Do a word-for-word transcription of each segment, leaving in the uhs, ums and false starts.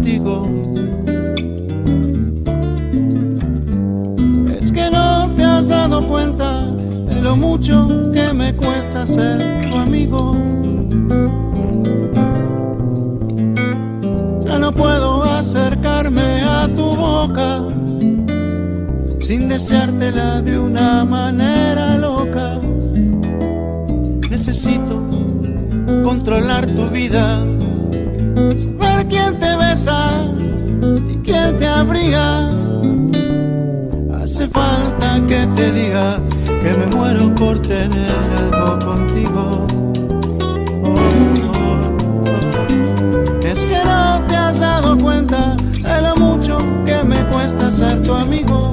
contigo. Es que no te has dado cuenta de lo mucho que me cuesta ser tu amigo. Ya no puedo acercarme a tu boca sin deseártela de una manera loca. Necesito controlar tu vida, saber quién te besa y quién te abriga. Hace falta que te diga que me muero por tener algo contigo. Oh, oh, oh. Es que no te has dado cuenta de lo mucho que me cuesta ser tu amigo.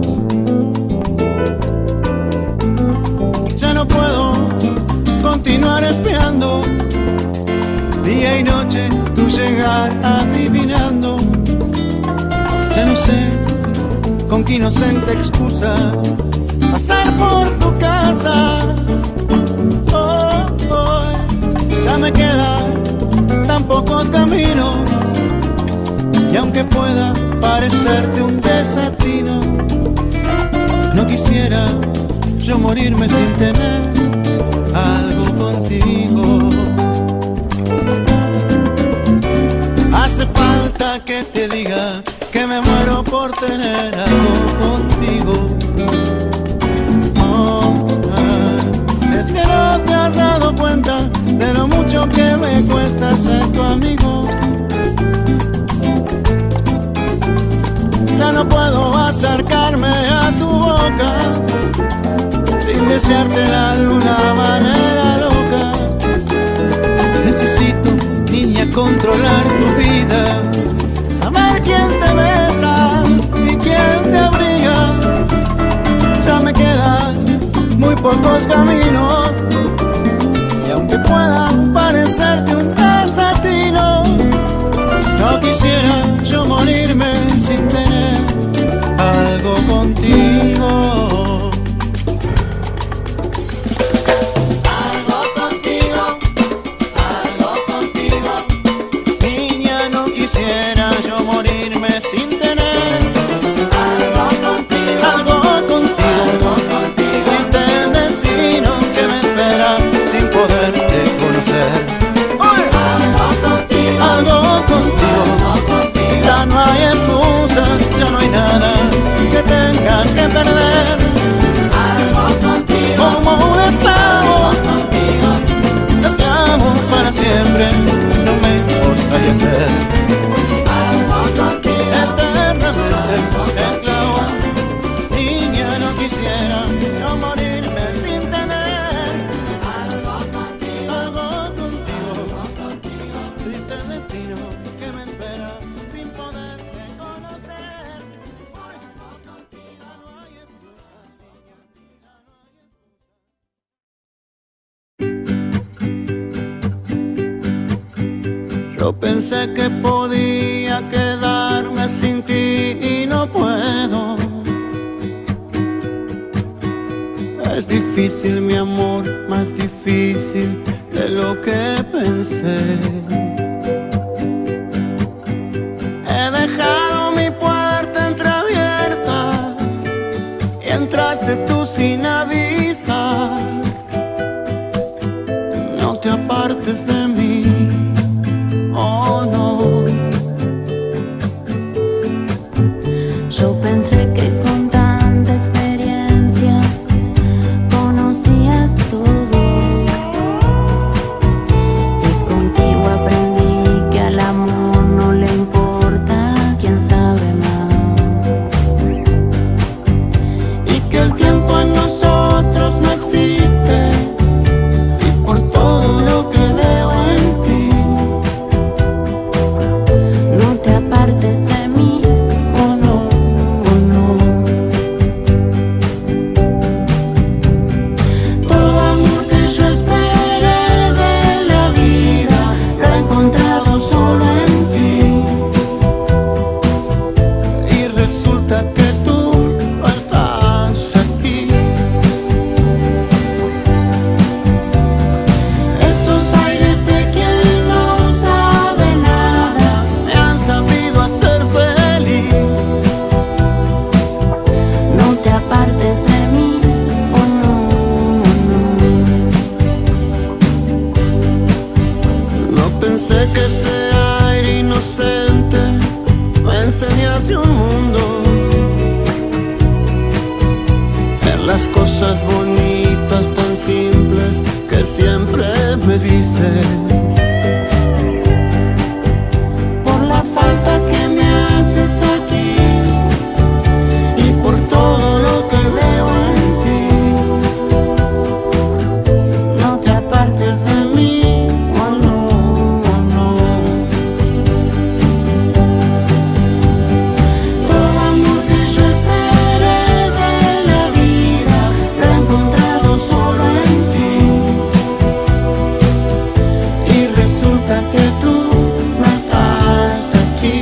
Ya no puedo continuar espiando día y noche tu llegar adivinando. Ya no sé con qué inocente excusa pasar por tu casa. Oh, oh, ya me quedan tan pocos caminos y aunque pueda parecerte un desatino, no quisiera yo morirme sin tener algo contigo. Hace falta que te diga que me muero por tener algo contigo. Oh, ah. Es que no te has dado cuenta de lo mucho que me cuesta ser tu amigo. Ya no puedo acercarme a tu boca sin deseártela de una manera loca. Necesito, niña, controlar tu vida, saber quién te besa y quién te abriga. Ya me quedan muy pocos caminos y aunque pueda parecerte un desatino, no quisiera yo morirme sin tener algo contigo. Que perder algo contigo, como un esclavo, contigo. Esclavo para siempre, no me importaría ser algo contigo, eternamente esclavo. Niña, no quisiera yo morirme sin tener algo contigo, algo contigo. Triste destino que me espera sin poderte conocer. Yo pensé que podía quedarme sin ti y no puedo. Es difícil, mi amor, más difícil de lo que pensé. He dejado mi puerta entreabierta y entraste tú sin avisar. No te apartes de mí. Oh no. Yo pensé que con tanta experiencia conocías todo, y contigo aprendí que al amor no le importa quién sabe más, y que el tiempo en nosotros no existe, y por todo lo que veo en enseñase un mundo, ver las cosas bonitas tan simples que siempre me dices. Por la falta que me haces aquí y por todo lo que veo en ti, no te apartes de mí, oh no, oh no. Todo amor que yo esperé de la vida lo he encontrado solo en ti, y resulta que tú no estás aquí.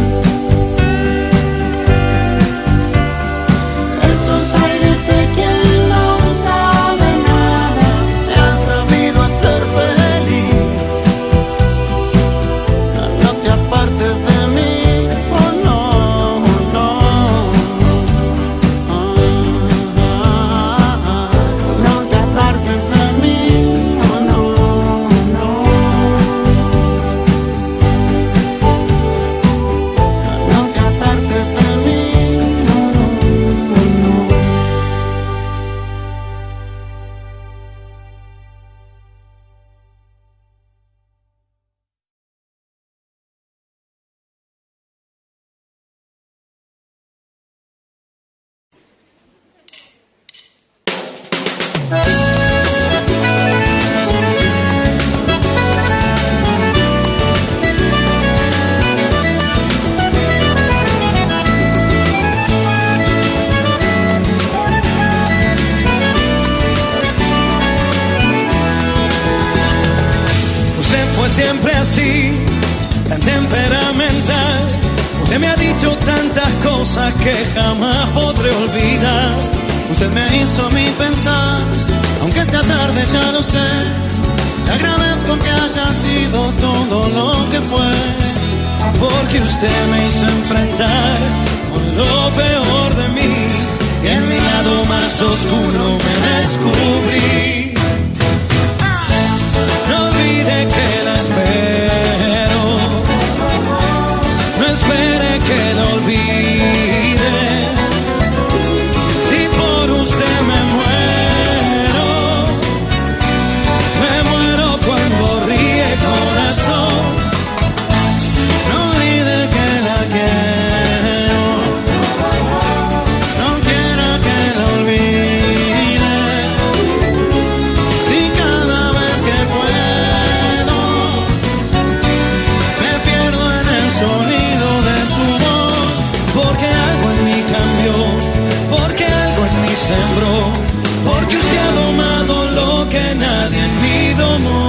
Esos aires de quien no sabe nada me han sabido hacer feliz. No te apartes de mí, oh no, oh no. No te apartes de mí, oh no, oh no. No te apartes de mí, oh no, oh no. Usted fue siempre así, tan temperamental. Usted me ha dicho tantas cosas que jamás podré olvidar. Usted me hizo a mí pensar, aunque sea tarde ya lo sé. Le agradezco que haya sido todo lo que fue. Porque usted me hizo enfrentar con lo peor de mí, y en mi lado más oscuro me descubrí. No olvide que la espero, no espere que la olvide. Si por usted me muero, me muero cuando ríe corazón. No olvide que la quiero, no quiera que la olvide. Si cada vez que puedo me pierdo en el sonido de su voz. Porque algo en mí cambió, porque algo en mí sembró, porque usted ha domado lo que nadie en mí domó.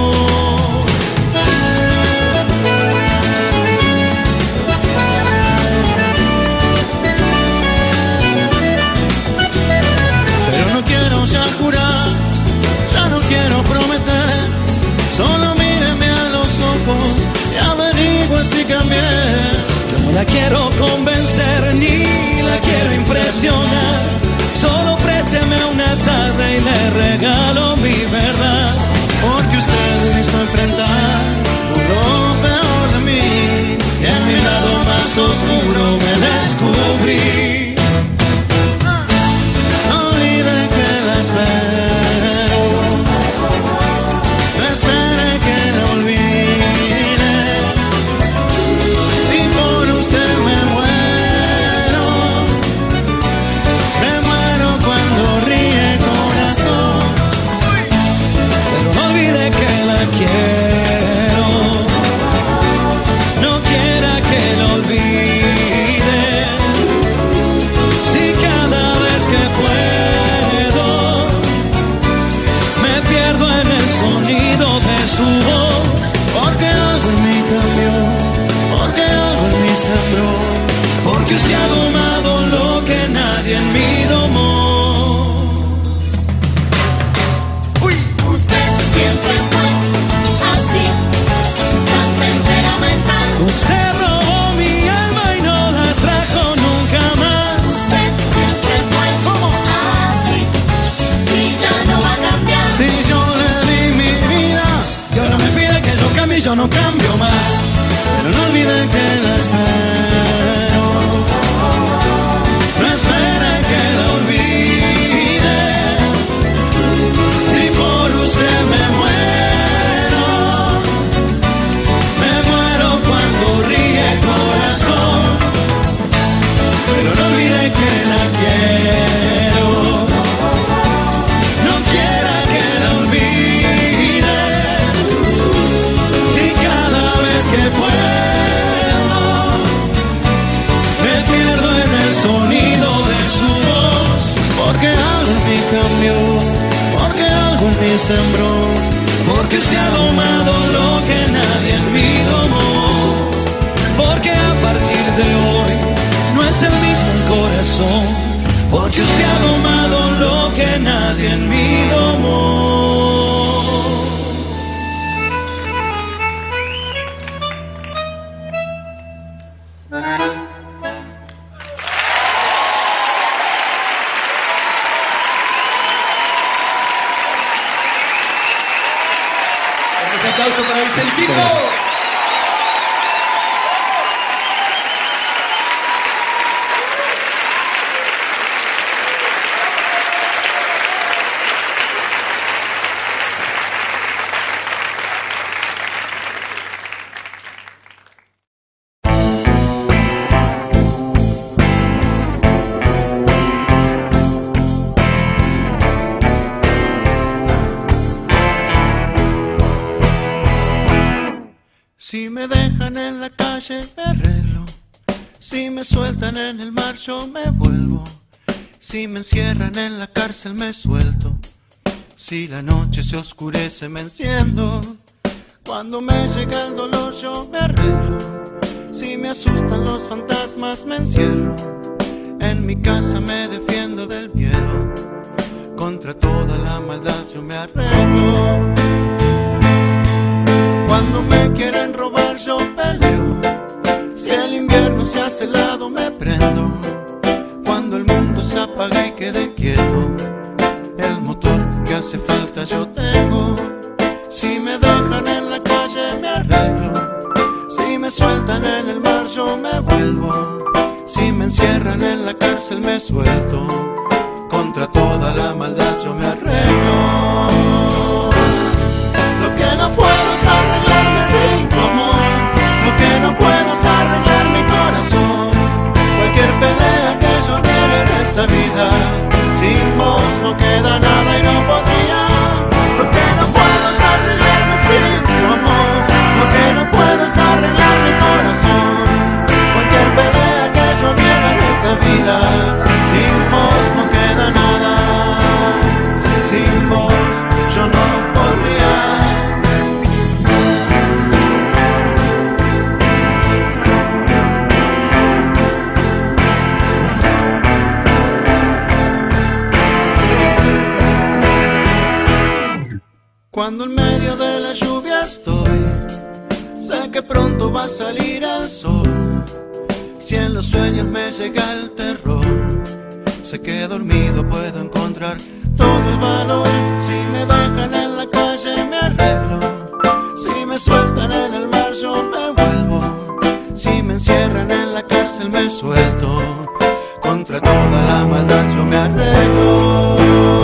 Pero no quiero ya jurar, ya no quiero prometer. Solo míreme a los ojos y averigüe si cambié. Yo no la quiero convencer ni la quiero impresionar. Solo présteme una tarde y le regalo mi verdad. Porque usted me hizo enfrentar con lo peor de mí, y en mi lado más oscuro me descubrí. No olvide que la espero, no espere que la olvide. Si por usted me muero, me muero cuando ríe corazón. Pero no olvide que la quiero, no quiera que la olvide. Si cada vez que puedo me pierdo en el sonido de su voz. Porque algo en mí cambió, porque algo en mí sembró, Porque usted ha domado lo que nadie en mí domó. Usted siempre fue así, tan temperamental. Usted robó mi alma y no la trajo nunca más. Usted siempre fue así y ya no va a cambiar. si yo le di mi vida Y ahora me pide que yo cambie y yo no cambio más. Pero no olvide que la espero, me sembró, porque usted ha domado lo que nadie en mí domó, porque a partir de hoy no es el mismo el corazón, porque usted ha domado lo que nadie en mí domó. Un aplauso para Vicentico. Si me dejan en la calle me arreglo, si me sueltan en el mar yo me vuelvo, si me encierran en la cárcel me suelto, si la noche se oscurece me enciendo, cuando me llega el dolor yo me arreglo, si me asustan los fantasmas me encierro, en mi casa me defiendo del miedo, contra toda la maldad yo me arreglo. Cuando me quieren robar yo peleo, si el invierno se hace helado me prendo, cuando el mundo se apaga y quede quieto, el motor que hace falta yo tengo, si me dejan en la calle me arreglo, si me sueltan en el mar yo me vuelvo, si me encierran en la cárcel me suelto, contra toda la maldad yo me arreglo. Lo que no puedo es arreglarme sin tu amor, lo que no puedo es arreglar mi corazón, cualquier pelea que yo diera en esta vida, sin vos no queda nada y no podría. Lo que no puedo es arreglarme sin tu amor, lo que no puedo es arreglar mi corazón, cualquier pelea que yo diera en esta vida, sin vos no queda nada, sin vos yo no podría. Cuando en medio de la lluvia estoy, sé que pronto va a salir el sol, si en los sueños me llega el terror, sé que dormido puedo encontrar todo el valor, si me dejan en la calle me arreglo, si me sueltan en el mar yo me vuelvo, si me encierran en la cárcel me suelto, contra toda la maldad yo me arreglo.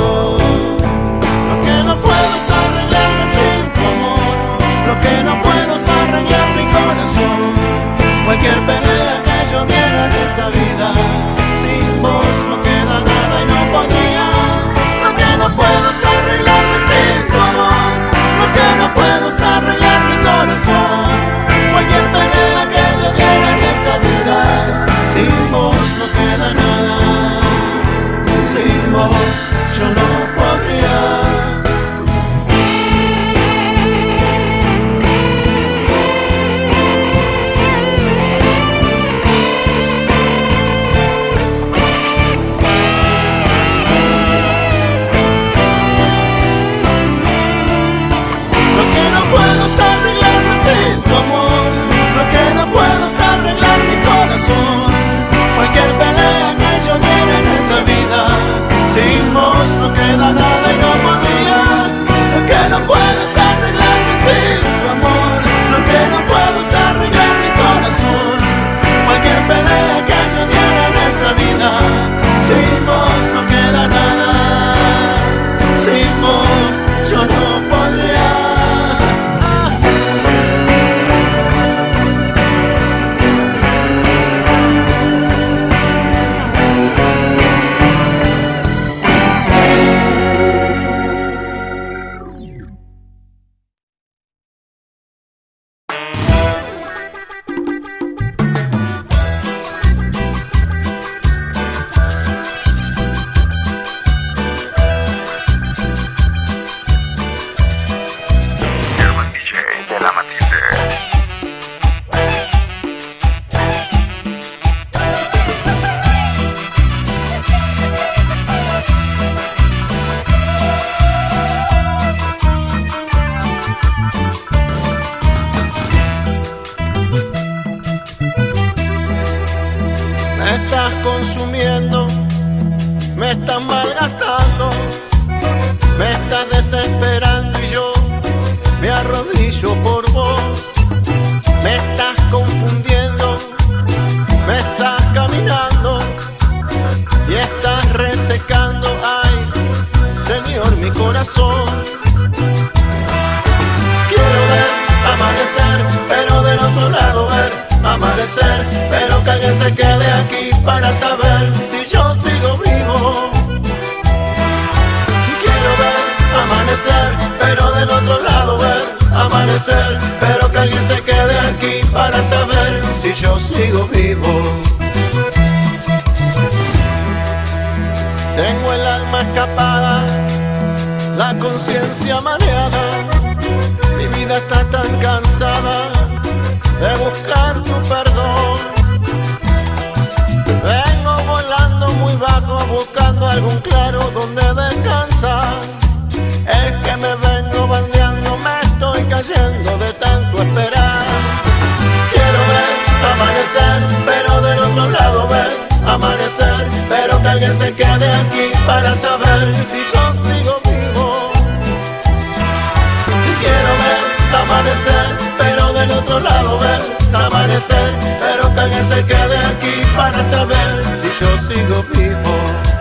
Lo que no puedo es arreglarme sin tu amor, lo que no puedo es arreglar mi corazón, cualquier pelea que yo diera en esta vida, sin vos no queda nada y no podría. Lo que no puedo es arreglarme sin tu amor, lo que no puedo es arreglar mi corazón, cualquier pelea que yo diera en esta vida, sin vos no queda nada, sin vos yo no podría. Lo que no puedo es arreglarme sin tu amor, lo Me estás consumiendo, me estás malgastando, me estás desesperando y yo me arrodillo por vos. Me estás confundiendo, me estás caminando y estás resecando, ay, Señor, mi corazón. Quiero ver amanecer, pero del otro lado ver amanecer, pero que alguien se quede aquí para saber si yo sigo vivo. Quiero ver amanecer, pero del otro lado ver amanecer, pero que alguien se quede aquí para saber si yo sigo vivo. Tengo el alma escapada, la conciencia mareada, mi vida está tan cansada de buscar tu perdón. Vengo volando muy bajo buscando algún claro donde descansar. Es que me vengo bandeando, me estoy cayendo de tanto esperar. Quiero ver amanecer, pero del otro lado ver amanecer, pero que alguien se quede aquí para saber si yo sigo vivo. Quiero ver amanecer, pero del otro lado ver amanecer, pero que alguien se quede aquí para saber si yo sigo vivo.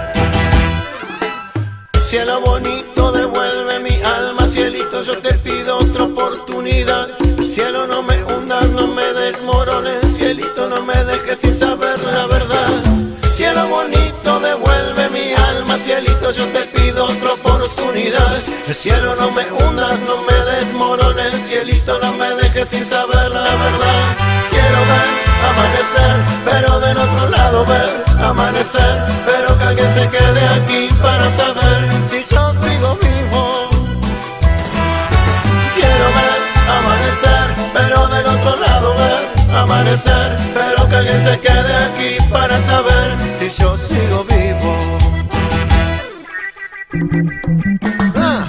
Cielo bonito, devuelve mi alma, cielito, yo te pido otra oportunidad. Cielo, no me hundas, no me desmorones, cielito, no me dejes sin saber la verdad. Cielo bonito, devuelve mi alma, cielito, yo te pido otra oportunidad. Cielo, no me hundas, no me desmorones, cielito, no me dejes sin saber la verdad. Quiero ver amanecer, pero del otro lado ver amanecer, pero que alguien se quede aquí para saber si yo sigo vivo. Quiero ver amanecer, pero del otro lado ver amanecer, pero que alguien se quede aquí para saber si yo sigo vivo. Ah.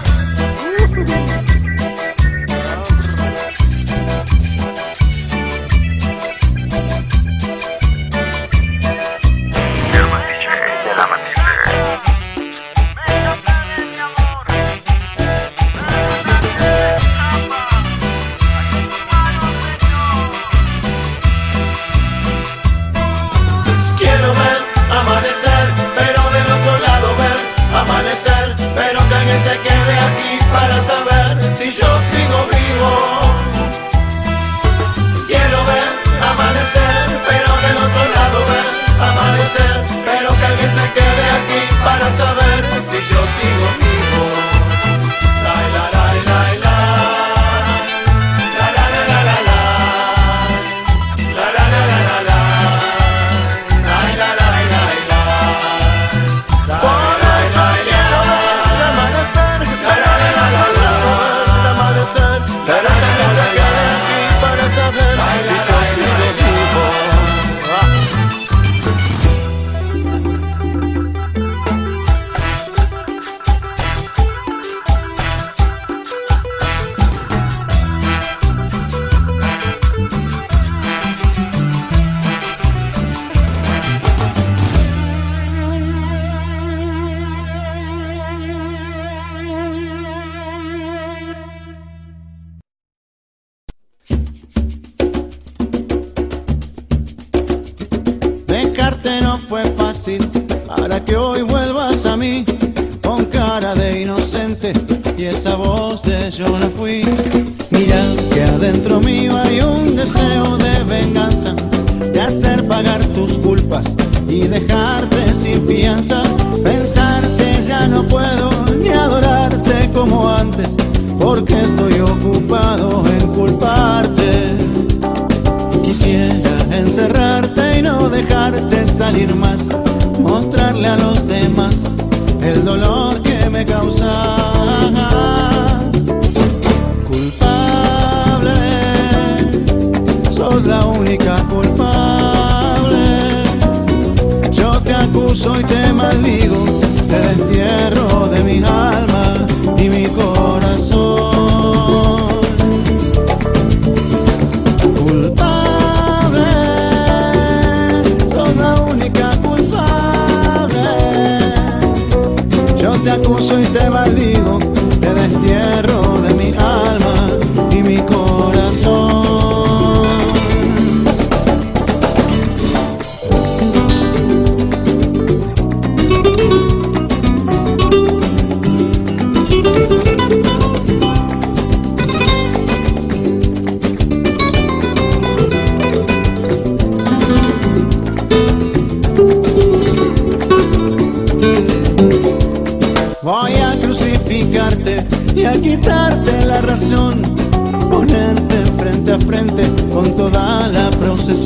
Pero que alguien se quede aquí para saber si yo sigo vivo. Quiero ver amanecer, pero del otro lado ver amanecer, pero que alguien se quede aquí para saber si yo sigo vivo. La la la la la, la la la la la, la la la la la, la la la la la. Por eso quiero ver amanecer, pero que alguien se quede aquí para saber si yo sigo vivo. Para que hoy vuelvas a mí con cara de inocente y esa voz de yo no fui. Mira que adentro mío hay un deseo de venganza, de hacer pagar tus culpas y dejarte sin fianza. Pensarte ya no puedo ni adorarte como antes, porque estoy ocupado en culparte. Quisiera encerrarte y no dejarte salir más, mostrarle a los demás el dolor que me causas. Culpable, sos la única culpable. Yo te acuso y te maldigo, te destierro de mi alma y mi corazón. Culpable, sos la única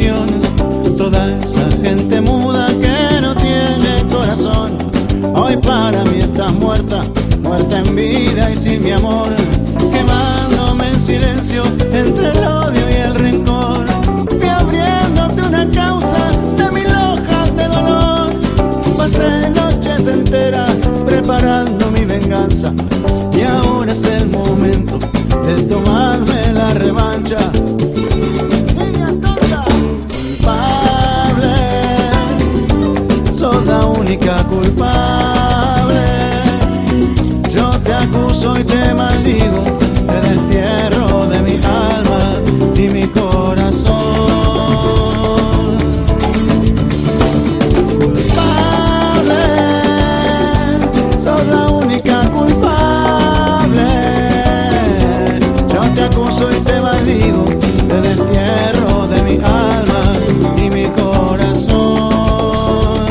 ilusiones, toda esa gente muda que no tiene corazón. Hoy para mí estás muerta, muerta en vida y sin mi amor, quemándome en silencio entre el odio y el rencor. Fui abriéndote una causa de mil hojas de dolor. Pasé noches enteras preparando mi venganza y ahora es el momento de tomarme la revancha. Niña tonta, culpable, sos la única culpable. Yo te acuso y te maldigo, te destierro de mi alma y mi corazón. Culpable, sos la única culpable. Yo te acuso y te maldigo, te destierro de mi alma y mi corazón.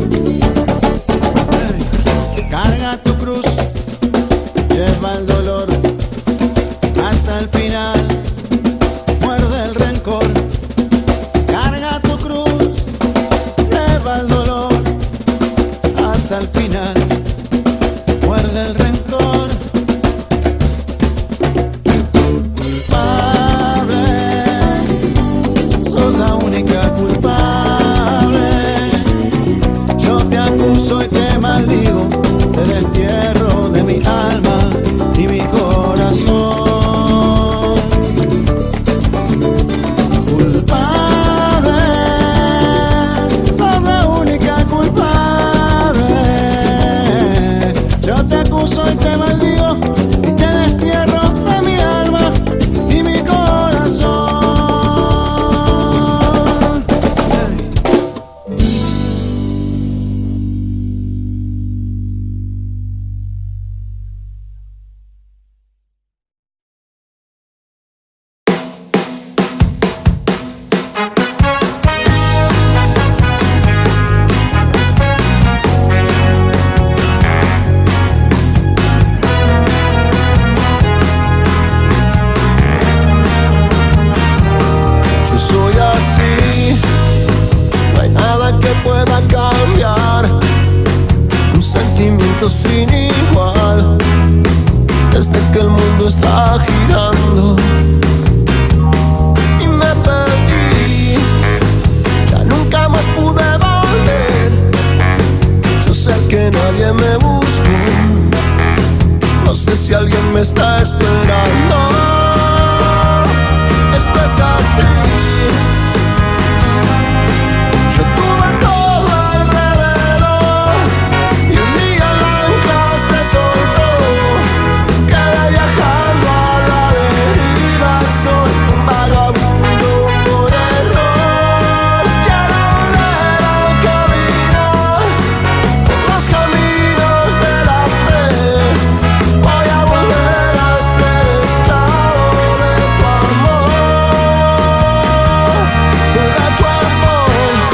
Carga tu cruz, lleva el dolor hasta el final, muerde el rencor. Carga tu cruz, lleva el dolor hasta el final, muerde el rencor. Culpable, sos la única culpable. Yo te acuso y te maldigo, te destierro de mi alma y mi corazón. Culpable, sos la única culpable. Yo te acuso y te maldigo y te destierro de mi alma y mi corazón. Yo soy así, no hay nada que pueda cambiar. Un sentimiento sin igual, desde que el mundo está girando y me perdí. Ya nunca más pude volver. Yo sé que nadie me buscó, no sé si alguien me está esperando. Esto es así. Yo tuve todo alrededor y un día la ancla se soltó. Quedé viajando a la deriva, soy un vagabundo por error. Quiero volver a caminar por los caminos de la fe. Voy a volver a ser esclavo de tu amor, de tu amor.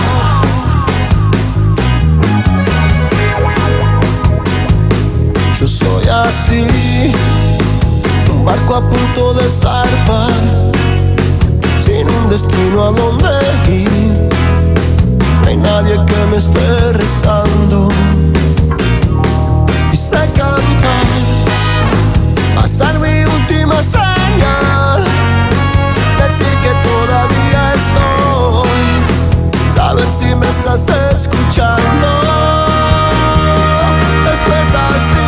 Yo soy así, un barco a punto de zarpar, sin un destino a donde ir. No hay nadie que me esté rezando y sé cantar, pasar mi última señal, decir que todavía estoy, saber si me estás escuchando. Esto es así.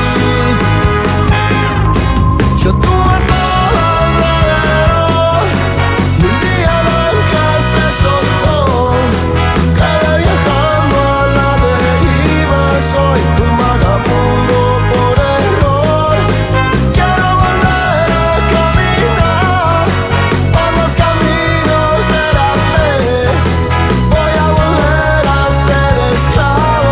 Yo tuve todo alrededor y un día la ancla se soltó. Quedé viajando a la deriva, soy un vagabundo por error. Quiero volver a caminar por los caminos de la fe. Voy a volver a ser esclavo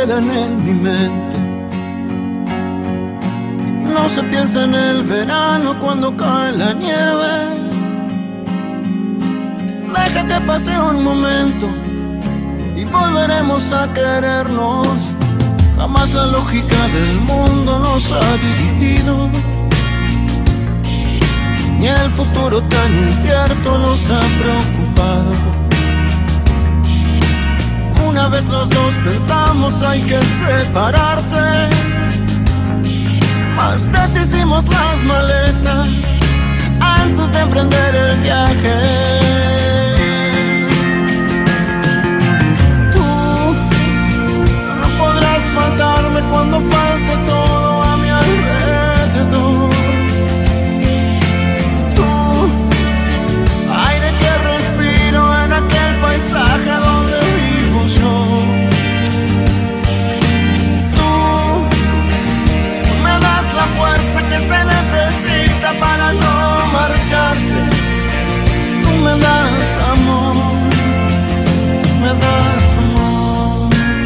quedan en mi mente. No se piensa en el verano cuando cae la nieve. Deja que pase un momento y volveremos a querernos. Jamás la lógica del mundo nos ha dividido, ni el futuro tan incierto nos ha preocupado. Una vez los dos pensamos hay que separarse, mas deshicimos las maletas antes de emprender el viaje. Tú no podrás faltarme cuando falte todo a mi alrededor. Tú, aire que respiro en aquel paisaje donde vivo yo. La fuerza que se necesita para no marcharse. Tú me das amor, me das amor.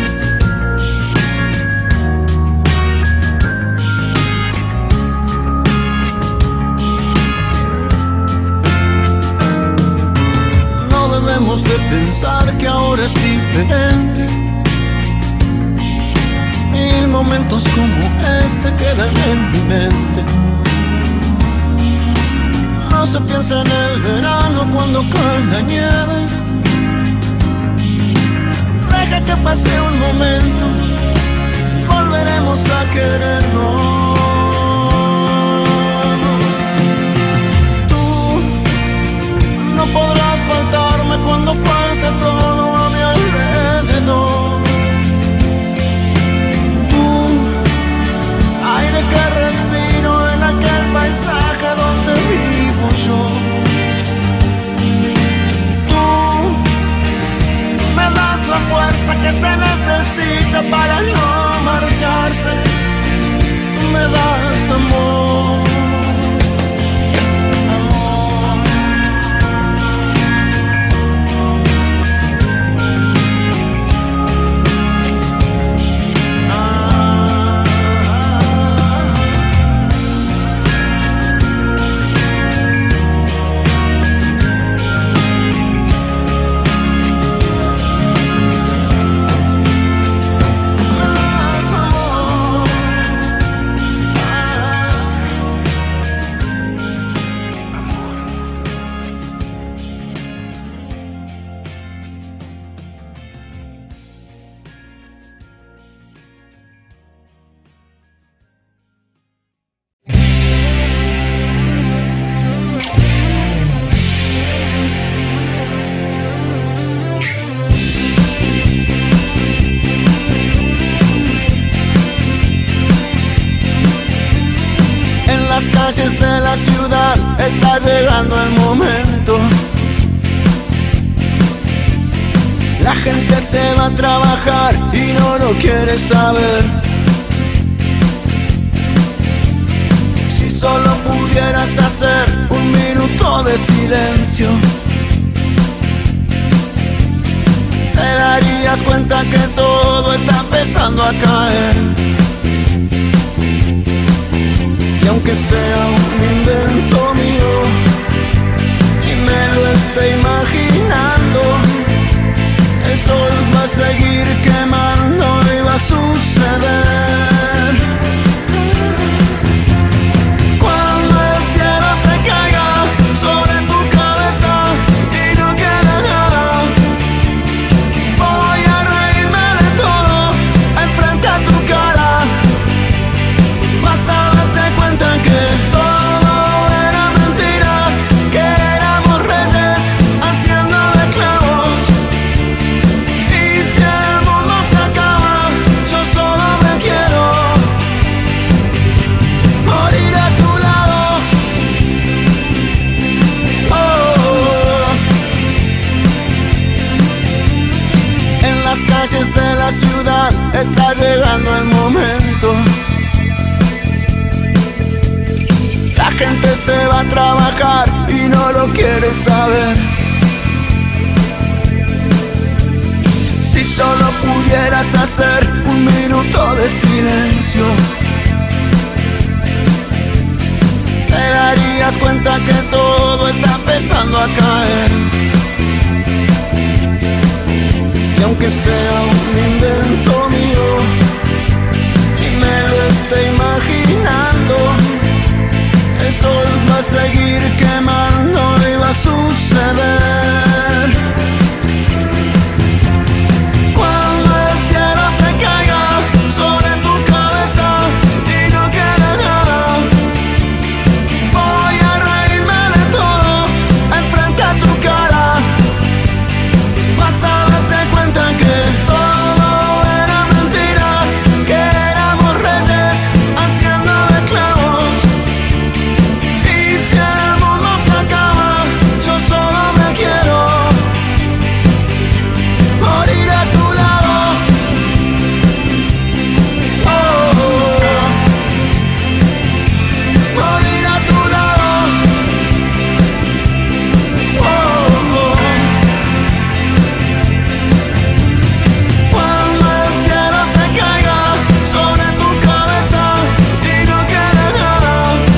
No debemos de pensar que ahora es diferente. Mil momentos como este quedan en mi mente. No se piensa en el verano cuando cae la nieve. Deja que pase un momento y volveremos a querernos. Tú no podrás faltarme cuando falte todo a mi alrededor. Aire que respiro en aquel paisaje donde vivo yo. Tú me das la fuerza que se necesita para no marcharse. Me das amor. De la ciudad está llegando el momento. La gente se va a trabajar y no lo quiere saber. Si solo pudieras hacer un minuto de silencio, te darías cuenta que todo está empezando a caer. Y aunque sea un invento mío y me lo esté imaginando, el sol va a seguir quemando y va a suceder. Cuando el cielo se caiga sobre tu cabeza y no quede nada, voy a reírme de todo enfrente a tu cara. Vas a darte cuenta que todo era mentira, que éramos reyes haciendo de clavos. Y si el mundo se acaba, yo solo me quiero morir a tu lado. Oh. En las calles de la ciudad está llegando el momento. La gente se va a trabajar y no lo quiere saber. Si solo pudieras podrías hacer un minuto de silencio. Te darías cuenta que todo está empezando a caer. Y aunque sea un invento mío y me lo esté imaginando, el sol va a seguir quemando y va a suceder. Cuando el cielo se caiga sobre tu cabeza y no quede nada, voy a reírme de todo enfrente a tu cara. Vas a darte cuenta que todo era mentira, que éramos reyes haciendo de clavos. Y si el mundo se acaba, yo solo me quiero morir a tu lado. Oh, morir a tu lado. Oh, cuando el cielo se caiga sobre tu cabeza y no quede nada,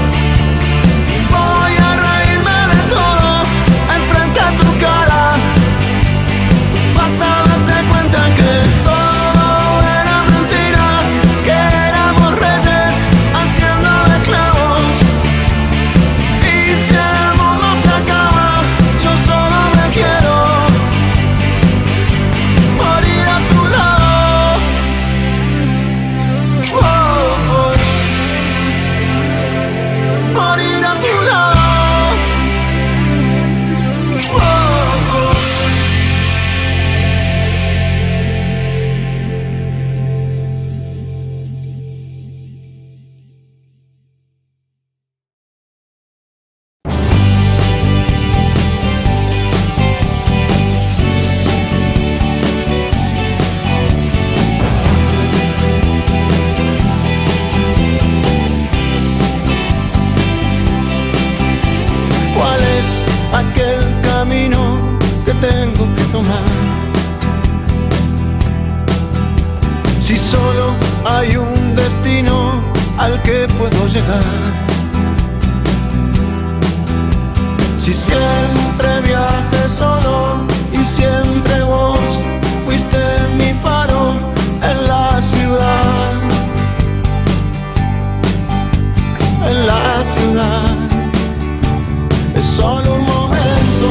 voy a reírme de todo enfrente a tu cara. Vas a darte cuenta que todo era mentira, que éramos reyes haciendo de clavos. Y si el mundo se acaba, yo solo me quiero morir a tu lado. Oh, oh. Morir a tu lado. Oh, oh. ¿Cuál es aquel camino que tengo que tomar? Si solo hay un destino al que puedo llegar. Si siempre viajé solo y siempre vos fuiste mi faro en la ciudad, en la ciudad. Es solo un momento,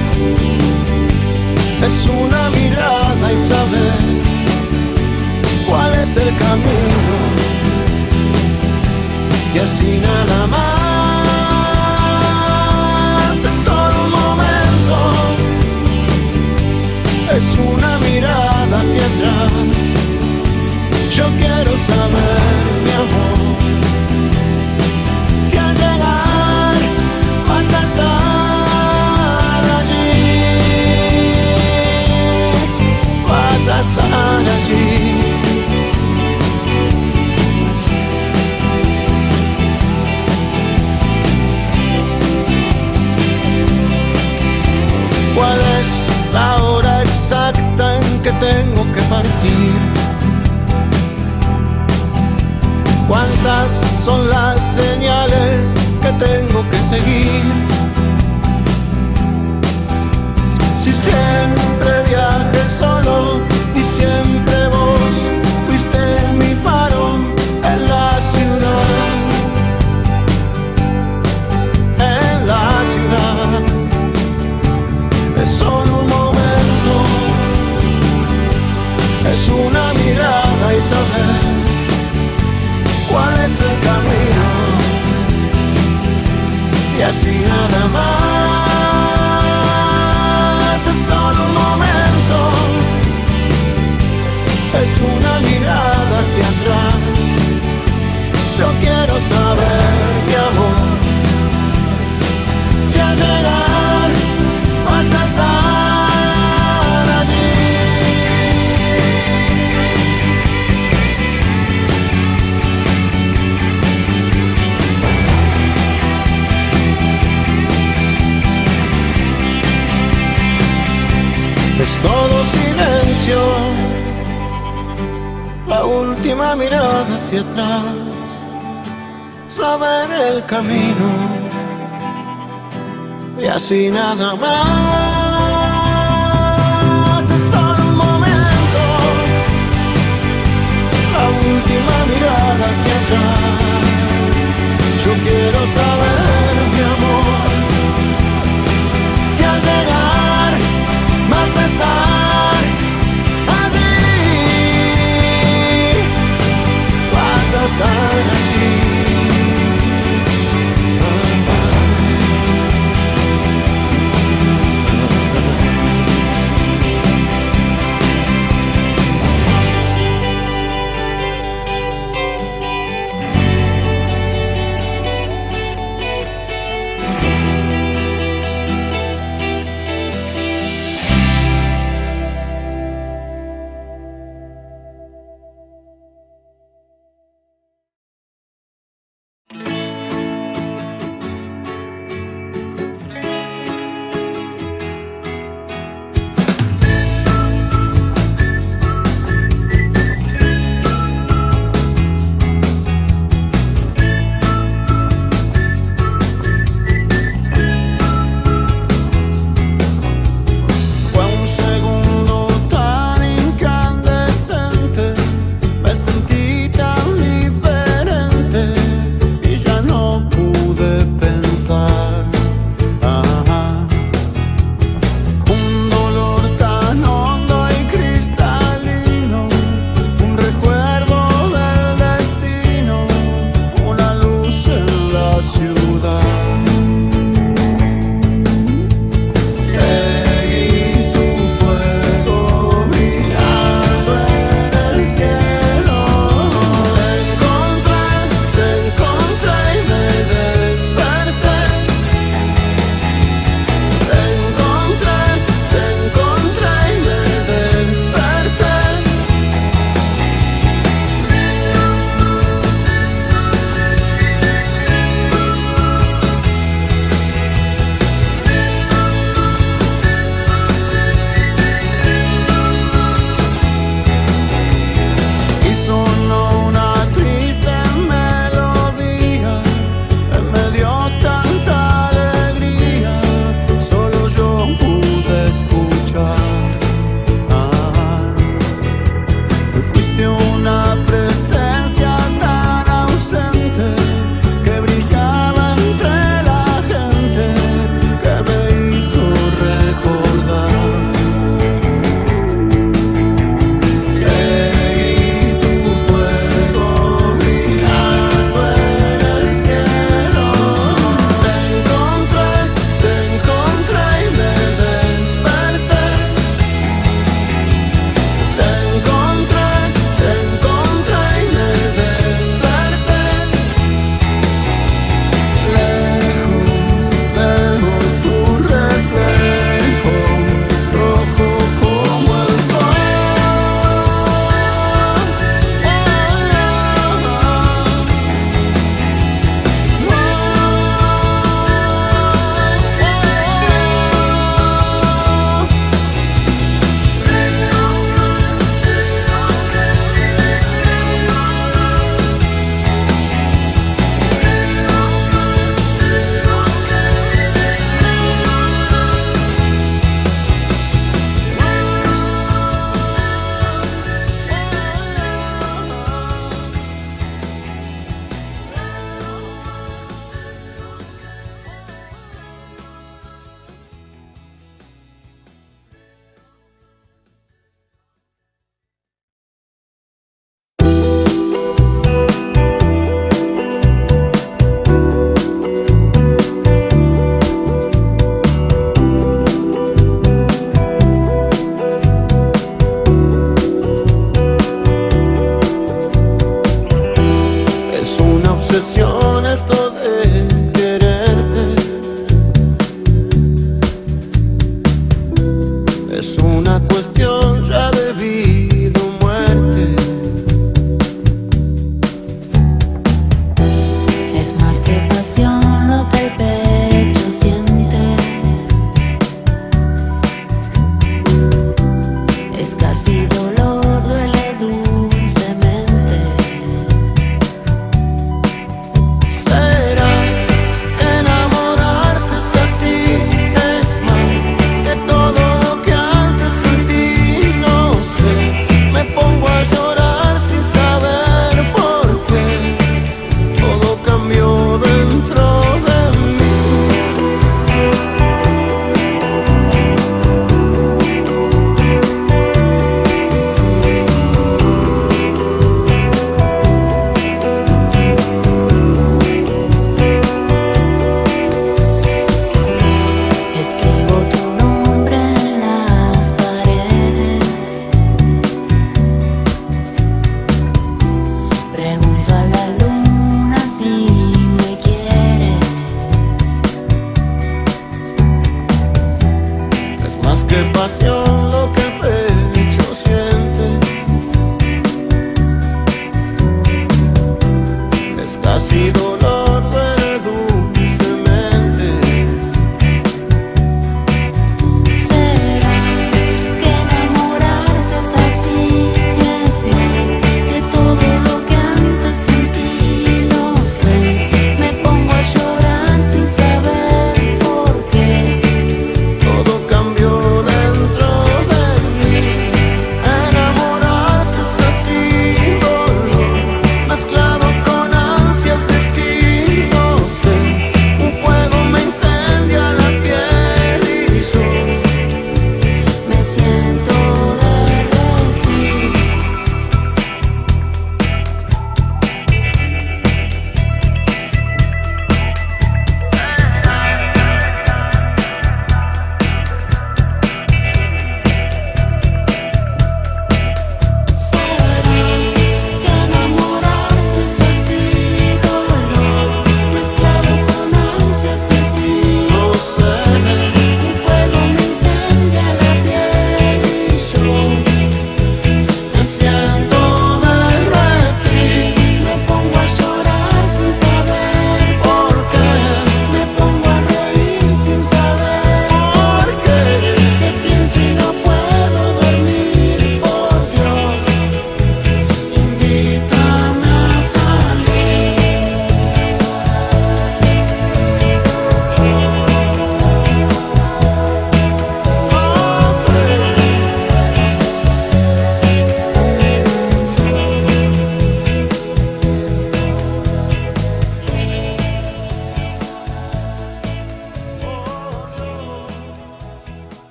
es una mirada y saber cuál es el camino, y así nada más. Es solo un momento, es una mirada hacia atrás. Yo quiero saber, mi amor, si al llegar vas a estar allí, vas a estar allí. ¿Cuál es la hora exacta en que tengo que partir? ¿Cuántas son las señales que tengo que seguir? Si siempre viajé solo y siempre vos fuiste mi faro en la ciudad, en la ciudad. Es solo un momento, es una mirada y saber cuál es el camino, y así nada más. Es solo un momento, es una mirada hacia atrás. Yo quiero saber, mi amor, si al llegar vas a estar allí. última mirada hacia atrás, saber el camino y así nada más. Es solo un momento, la última mirada hacia atrás. Yo quiero saber, mi amor, si al llegar vas a estar allí, vas a estar allí.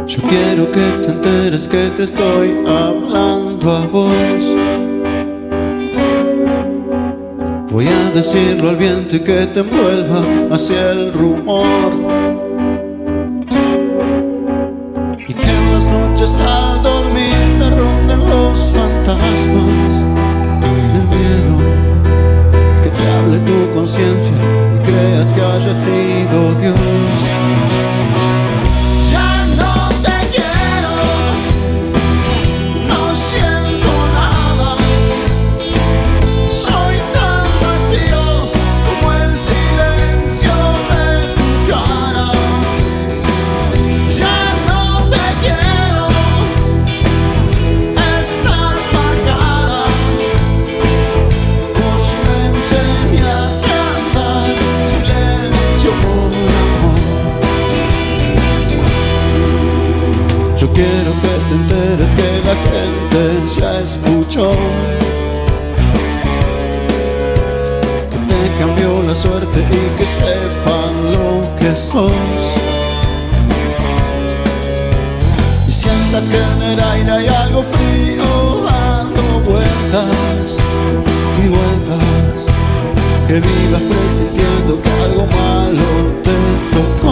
Yo quiero que te enteres que te estoy hablando a vos. Voy a decirlo al viento y que te envuelva hacia el rumor, y que en las noches al dormir te ronden los fantasmas del miedo, que te hable tu conciencia y creas que haya sido Dios. Quiero que te enteres que la gente ya escuchó, que te cambió la suerte y que sepan lo que sos. Y sientas que en el aire hay algo frío dando vueltas y vueltas, que vivas presintiendo que algo malo te tocó.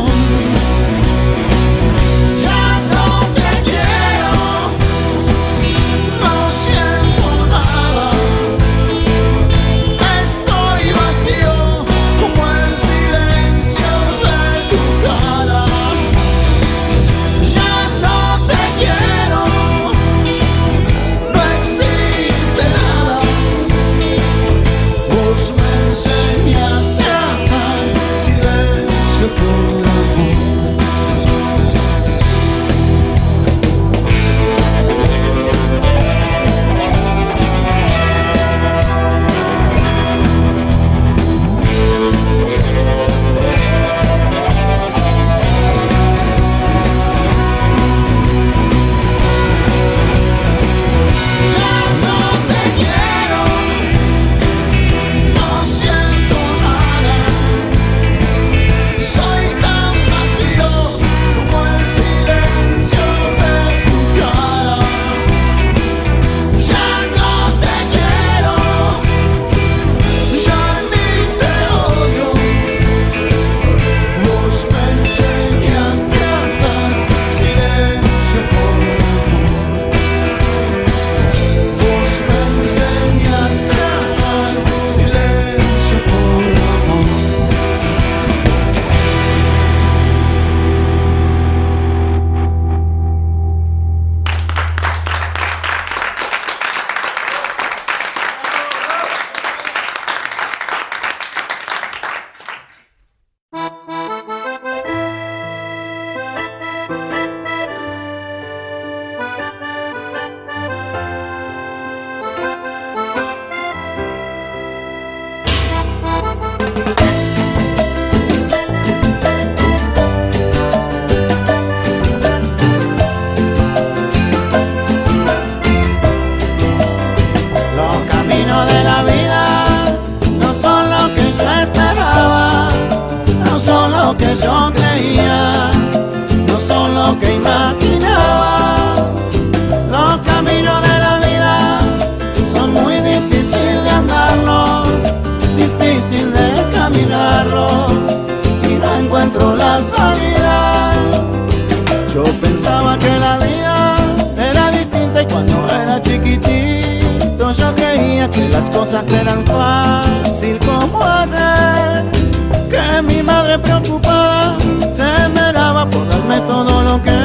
Que las cosas eran fácil como hacer, que mi madre preocupada se esmeraba por darme todo lo que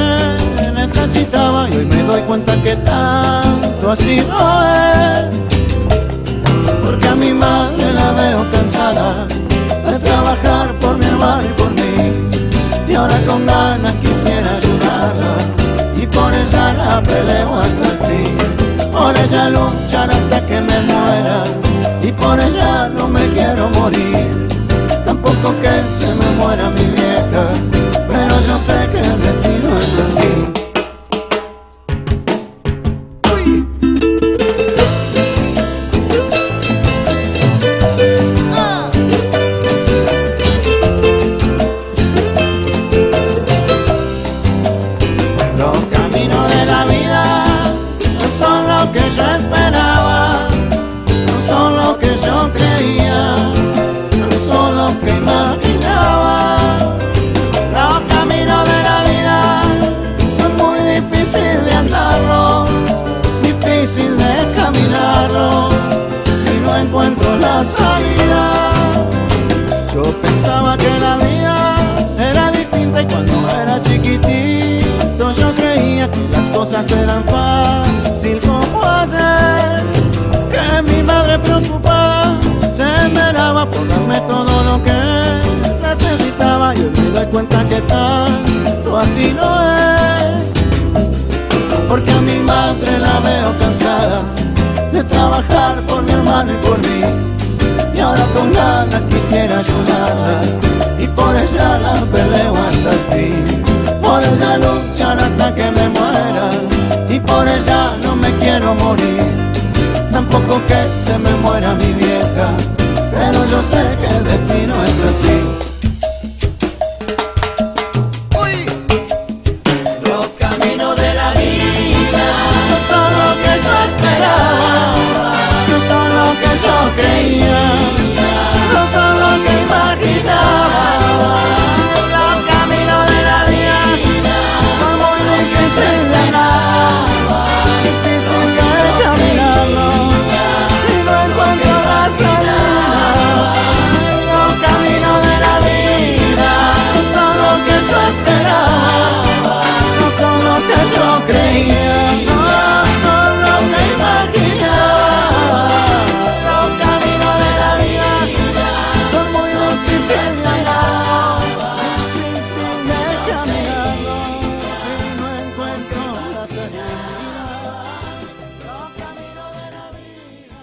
necesitaba, y hoy me doy cuenta que tanto así no es, porque a mi madre la veo cansada de trabajar por mi hermano y por mí, y ahora con ganas quisiera ayudarla, y por ella la peleo hasta el fin. Por ella luchar hasta que me muera, y por ella no me quiero morir. Tampoco que se me muera mi vieja, pero yo sé que el destino es así. la salida. Yo pensaba que la vida era distinta y cuando era chiquitito yo creía que las cosas eran fácil como hacer. Que mi madre preocupada se enteraba por darme todo lo que necesitaba. Y hoy me doy cuenta que tanto así no es, porque a mi madre la veo cansada de trabajar por mi hermano y por mí, y ahora con ganas quisiera ayudarla y por ella la peleo hasta el fin. Por ella luchar hasta que me muera y por ella no me quiero morir. Tampoco que se me muera mi vieja, pero yo sé que el destino es así. Uy. Los caminos de la vida No son lo que yo esperaba, no son lo que yo creía, no son lo que imaginaba. Los caminos de la vida son muy difíciles de andar, difícil de caminarlo y no encuentro la salida. Los caminos de la vida no son lo que yo esperaba, no son lo que yo creía, no son lo que imaginaba. Los caminos de la vida son muy difíciles de andar, difíciles de caminarlo y no encuentro la salida. Los caminos de la vida.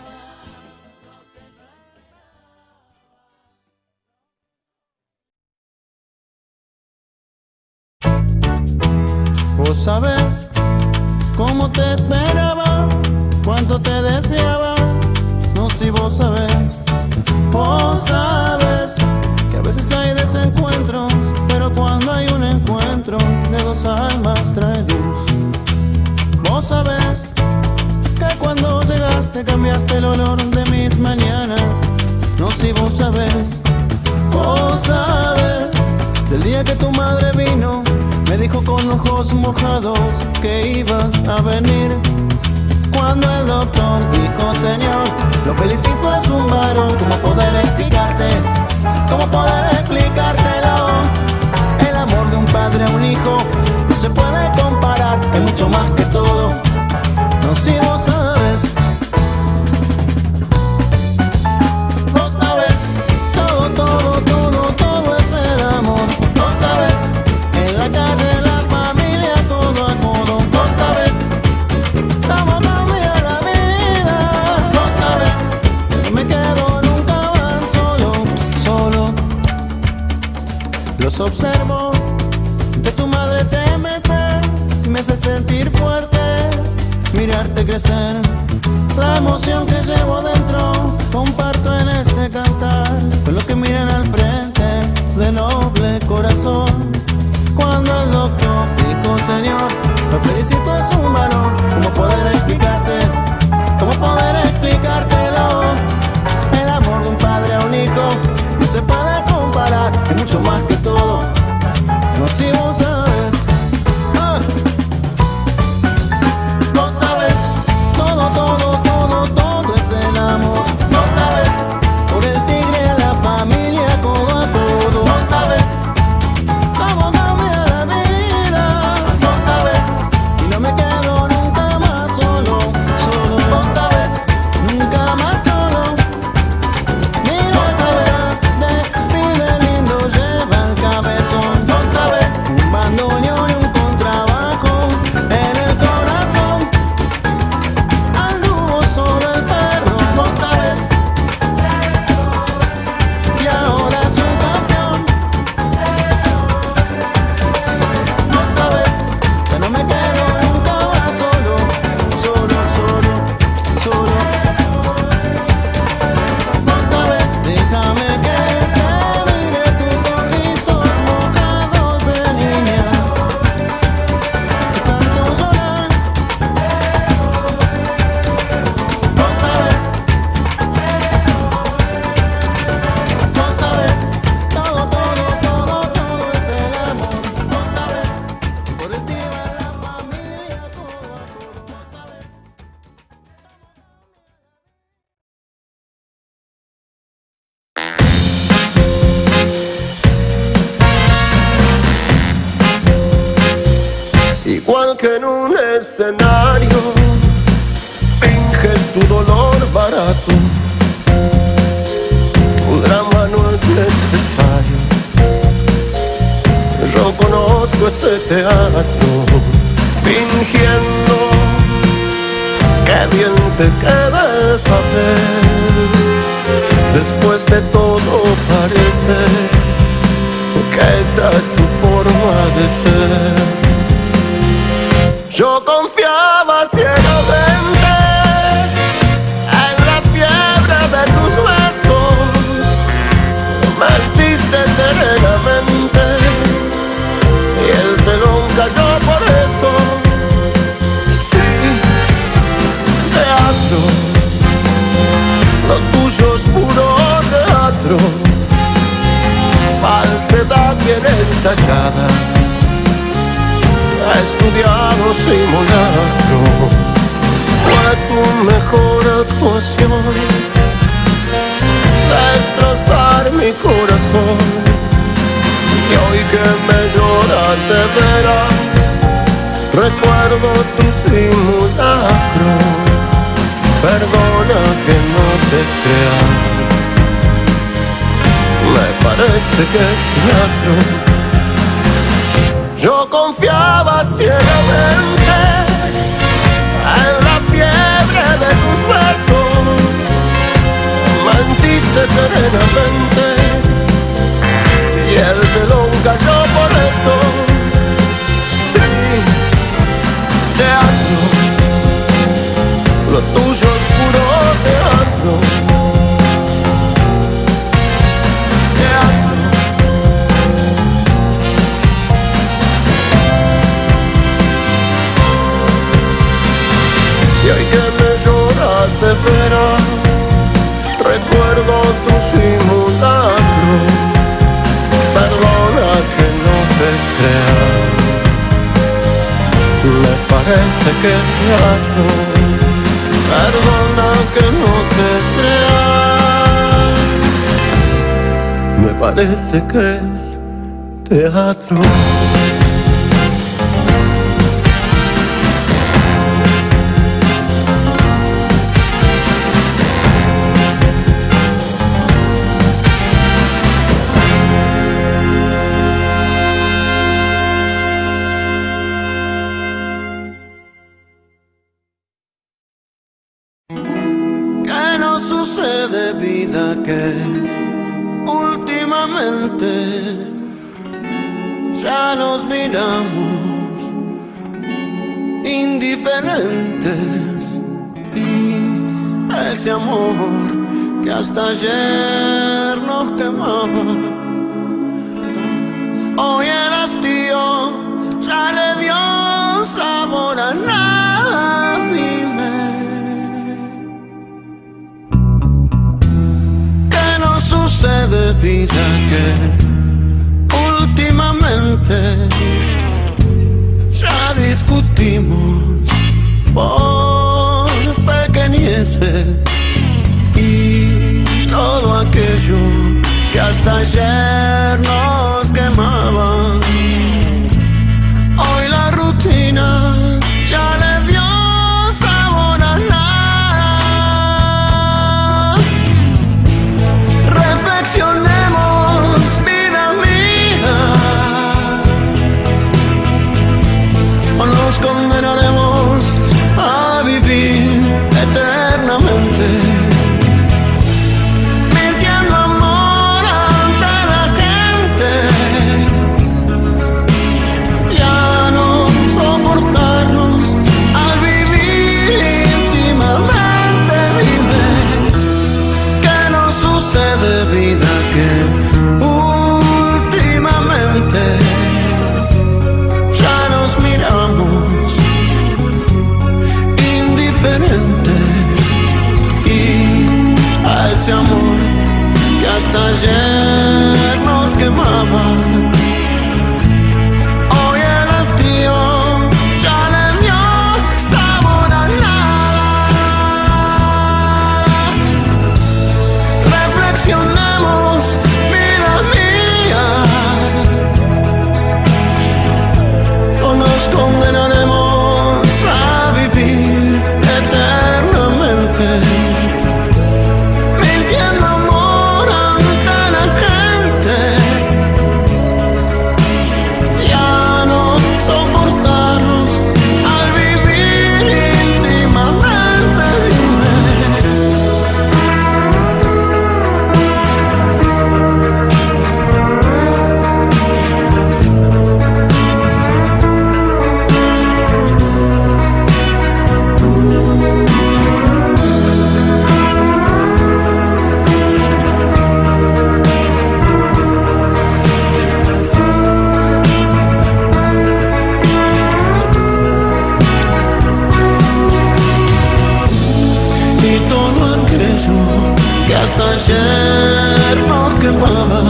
Vos sabés cómo te esperaba, cuánto te deseaba, no si vos sabés. Vos sabés que a veces hay desencuentros, pero cuando hay un encuentro de dos almas trae luz. Vos sabés que cuando llegaste cambiaste el olor de mis mañanas, no si vos sabés. Vos sabés del día que tu madre vino, me dijo con ojos mojados que ibas a venir. Cuando el doctor dijo, señor, lo felicito, es un varón. ¿Cómo poder explicarte? ¿Cómo poder explicártelo? El amor de un padre a un hijo no se puede comparar, es mucho más que todo. No si vos sabes. Vos sabes, todo, todo, todo, todo es el amor. Vos sabes, en la calle, la familia, codo a codo. Vos sabes cómo cambia la vida. Vos sabes que me quedo nunca más solo, solo. Los observo, de tu madre te mesé, me hace sentir fuerte, mirarte crecer. La emoción que llevo dentro comparto en este cantar con los que miran al frente de noble corazón. Cuando el doctor dijo, señor, lo felicito, es un valor. ¿Cómo poder explicarte? ¿Cómo poder explicártelo? El amor de un padre a un hijo no se puede comparar, es mucho más que todo. No si vos sabes. Ah. Vos sabes, todo, todo, todo, todo es el amor. No sabes, por el tigre a la familia, codo a codo. No sabes cómo cambia la vida. No sabes, y no me quedo nunca más solo, solo. Vos sabes, nunca más solo. Mira, sabes, de pibe lindo lleva el cabezón. No sabes, un igual que en un escenario, finges tu dolor barato. Tu drama no es necesario. Yo conozco ese teatro, fingiendo que bien te queda el papel. Después de todo parece que esa es tu forma de ser. Yo confiaba ciegamente en la fiebre de tus besos. Mentiste serenamente y el telón cayó por eso. Sí, teatro, lo tuyo es puro teatro, falsedad bien ensayada, estudiado simulacro. Fue tu mejor actuación, destrozar mi corazón. Y hoy que me lloras de veras, recuerdo tu simulacro. Perdona que no te crea, me parece que es teatro. Yo confiaba ciegamente en la fiebre de tus besos. Mentiste serenamente y el telón cayó por eso. Sí, teatro, lo tuyo es puro teatro. Teatro. Y hoy que me lloras de veras, recuerdo tu simulacro. Perdona que no te crea, me parece que es teatro. Perdona que no te crea, me parece que es teatro. Vida que últimamente ya nos miramos indiferentes, y ese amor que hasta ayer nos quemaba, hoy el hastío ya le dio sabor a nada. Dime, sucede vida que últimamente ya discutimos por pequeñeces, y todo aquello que hasta ayer nos quemaba, hoy la rutina ya le dio sabor a nada. Reflexionemos, vida mía, o nos condenaremos a vivir eternamente, mintiendo amor ante la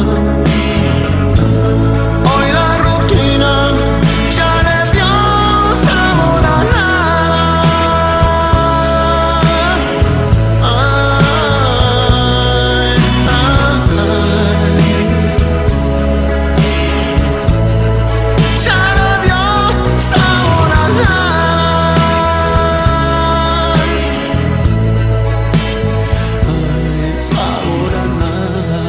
Hoy la rutina ya le dio sabor a nada. Ay, ay, ya le dio sabor a nada. Ay, sabor a nada.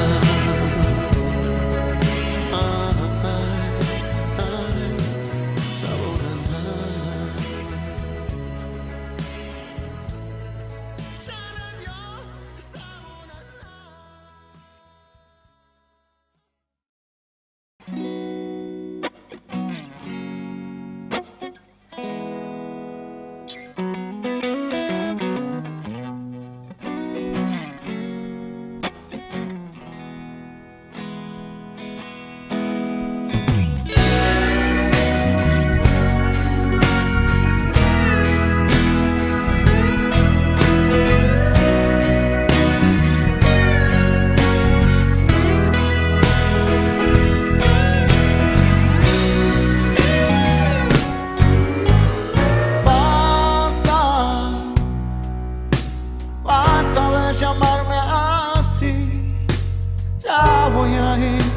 Basta de llamarme así, ya voy a ir,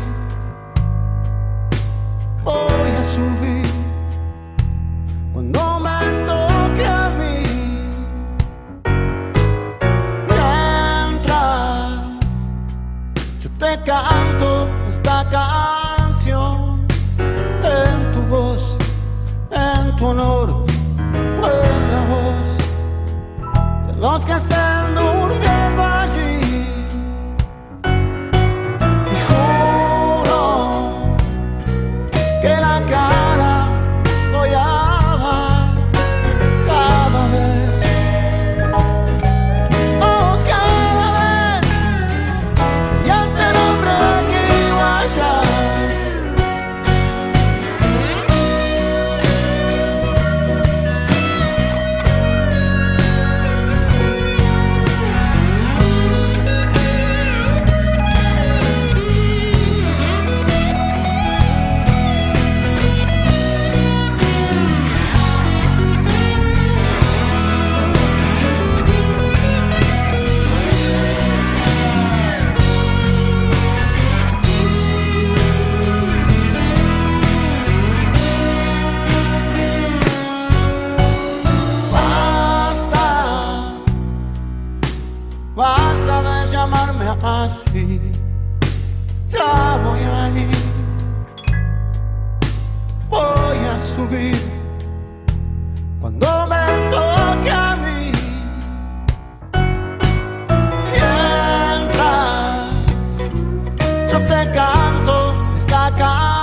voy a subir cuando me toque a mí. Mientras yo te canto esta canción en tu voz, en tu honor, en la voz de los que estén durmiendo allí. Y juro que la cara voy a dar cada vez, oh, cada vez, y ante el hombre que iba allá. Basta de llamarme así, ya voy a ir, voy a subir cuando me toque a mí. Mientras yo te canto esta canción